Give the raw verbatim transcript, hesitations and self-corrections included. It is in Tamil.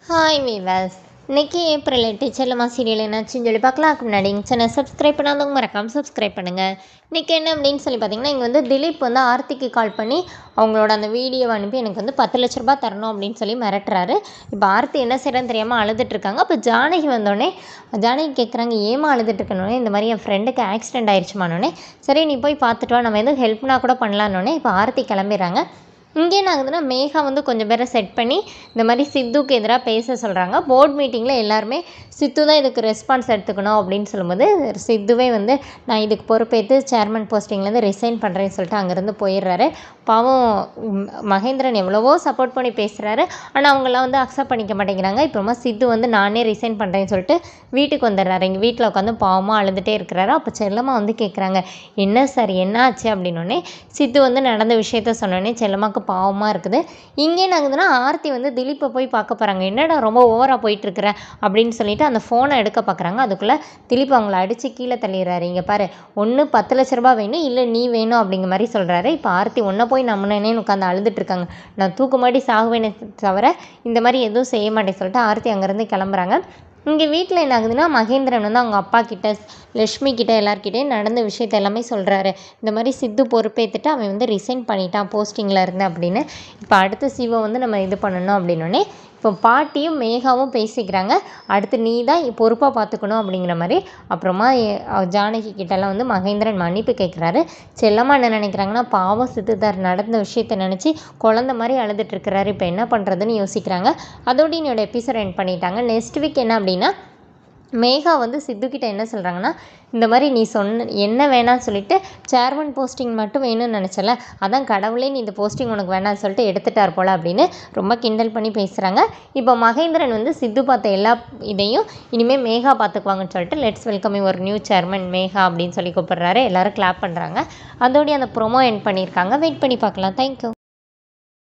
ஹாய் வீவர்ஸ், இன்றைக்கி ஏப்ரல் எட்டு செல்லம்மா சீரியல் என்னாச்சுன்னு சொல்லி பார்க்கலாம். அதுக்கு முன்னாடி எங்கள் சேனல் சப்ஸ்கிரைப் பண்ணாதவங்க மறக்காமல் சப்ஸ்கிரைப் பண்ணுங்கள். இன்றைக்கி என்ன அப்படின்னு சொல்லி பார்த்தீங்கன்னா, இங்கே வந்து திலீப் வந்து ஆர்த்திக்கு கால் பண்ணி அவங்களோட அந்த வீடியோவை அனுப்பி எனக்கு வந்து பத்து லட்ச ரூபா தரணும் அப்படின்னு சொல்லி மிரட்டுறாரு. இப்போ ஆர்த்தி என்ன செய்யறன்னு தெரியாமல் அழுதுட்டுருக்காங்க. அப்போ ஜானகி வந்தோடனே ஜானகி கேட்குறாங்க, ஏமா அழுதுட்டுருக்கனோடனே இந்த மாதிரி என் ஃப்ரெண்டுக்கு ஆக்சிடென்ட் ஆயிடுச்சுமானோடனே, சரி நீ போய் பார்த்துட்டு வா, நம்ம எதுவும் ஹெல்ப்னா கூட பண்ணலான்னொடனே இப்போ ஆர்த்தி கிளம்பிடுறாங்க. இங்கே என்ன ஆகுதுன்னா, மேகா வந்து கொஞ்சம் பேரை செட் பண்ணி இந்த மாதிரி சித்துக்கு எதிராக பேச சொல்கிறாங்க. போர்ட் மீட்டிங்கில் எல்லாருமே சித்து தான் இதுக்கு ரெஸ்பான்ஸ் எடுத்துக்கணும் அப்படின்னு சொல்லும்போது சித்துவே வந்து நான் இதுக்கு பொறுப்பேற்று சேர்மன் போஸ்டிங்லேருந்து ரிசைன் பண்ணுறேன்னு சொல்லிட்டு அங்கேருந்து போயிடுறாரு. பாவம் மகேந்திரன் எவ்வளவோ சப்போர்ட் பண்ணி பேசுகிறாரு, ஆனால் அவங்களாம் வந்து அக்செப்ட் பண்ணிக்க மாட்டேங்கிறாங்க. இப்போமா சித்து வந்து நானே ரிசைன் பண்ணுறேன்னு சொல்லிட்டு வீட்டுக்கு வந்துடுறாரு. எங்கள் வீட்டில் உட்காந்து பாவமாக அழுதுகிட்டே இருக்கிறாரு. அப்போ செல்லம்மா வந்து கேட்குறாங்க, என்ன சார் என்ன ஆச்சு அப்படின்னோடனே சித்து வந்து நடந்த விஷயத்த சொன்னோடனே செல்லம்மாக்கு பாவமாக இருக்குது. இங்கே என்ன ஆகுதுன்னா, ஆர்த்தி வந்து திலீப்பை போய் பார்க்க போகிறாங்க. என்னடா ரொம்ப ஓவராக போயிட்டுருக்குற அப்படின்னு சொல்லிட்டு அந்த ஃபோனை எடுக்க பார்க்குறாங்க. அதுக்குள்ளே திலீப் அவங்கள அடித்து கீழே தள்ளிடுறாரு. இங்கே பாரு, ஒன்று பத்து லட்ச ரூபா வேணும், இல்லை நீ வேணும் அப்படிங்கிற மாதிரி சொல்கிறாரு. இப்போ ஆர்த்தி ஒன்றை போய் நம்பினேன்னு உட்காந்து அழுதுட்டுருக்காங்க. நான் தூக்கு மாட்டி சாகுவேனே தவிர இந்த மாதிரி எதுவும் செய்ய மாட்டேன்னு சொல்லிட்டு ஆர்த்தி அங்கேருந்து கிளம்புறாங்க. இங்கே வீட்டில் என்ன ஆகுதுன்னா, மகேந்திரன் வந்து அவங்க அப்பா கிட்ட லக்ஷ்மி கிட்ட எல்லாருக்கிட்டையும் நடந்த விஷயத்த எல்லாமே சொல்கிறாரு. இந்த மாதிரி சித்து பொறுப்பேற்றுட்டு அவன் வந்து ரிசைன் பண்ணிட்டான் போஸ்டிங்கில் இருந்து அப்படின்னு. இப்போ அடுத்த சிவோ வந்து நம்ம இது பண்ணணும் அப்படின்னோடனே இப்போ பாட்டியும் மேகாவும் பேசிக்கிறாங்க. அடுத்து நீ தான் பொறுப்பாக பார்த்துக்கணும் அப்படிங்கிற மாதிரி. அப்புறமா ஜானகி கிட்டலாம் வந்து மகேந்திரன் மன்னிப்பு கேட்குறாரு. செல்லம்மா என்ன நினைக்கிறாங்கன்னா, பாவம் சித்துதார் நடந்த விஷயத்த நினச்சி குழந்த மாதிரி அழுதுட்டுருக்கிறாரு, இப்போ என்ன பண்ணுறதுன்னு யோசிக்கிறாங்க. அதோடு என்னோட எபிசோட் எண்ட் பண்ணிட்டாங்க. நெக்ஸ்ட் வீக் என்ன அப்படின்னா, மேகா வந்து சித்துக்கிட்ட என்ன சொல்கிறாங்கன்னா, இந்த மாதிரி நீ சொன்ன என்ன வேணான்னு சொல்லிட்டு சேர்மன் போஸ்டிங் மட்டும் வேணும்னு நினச்சல, அதான் கடவுளே நீ இந்த போஸ்டிங் உனக்கு வேணான்னு சொல்லிட்டு எடுத்துட்டார் போல் அப்படின்னு ரொம்ப கிண்டல் பண்ணி பேசுகிறாங்க. இப்போ மகேந்திரன் வந்து சித்து பார்த்த எல்லா இதையும் இனிமேல் மேகா பார்த்துக்குவாங்கன்னு சொல்லிட்டு லெட்ஸ் வெல்கம் ஒரு நியூ சேர்மன் மேகா அப்படின்னு சொல்லி கூப்பிட்றாரு. எல்லோரும் கிளாப் பண்ணுறாங்க. அதோடய அந்த ப்ரொமோ எண்ட் பண்ணியிருக்காங்க. வெயிட் பண்ணி பார்க்கலாம். தேங்க்யூ.